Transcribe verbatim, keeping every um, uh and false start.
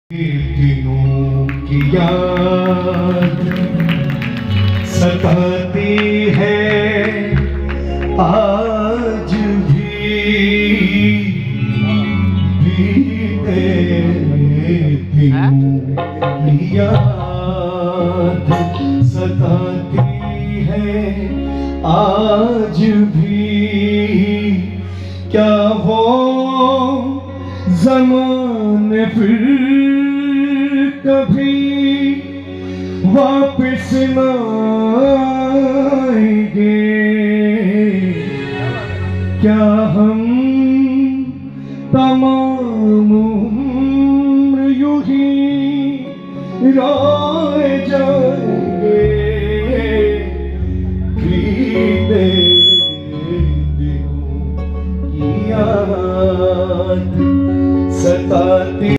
दिनों की याद सताती है आज भी, बीते दिनों की याद सताती है आज भी। क्या वो ज़माने फिर कभी वापस न आएंगे? क्या हम तमाम उम्र यूं ही रो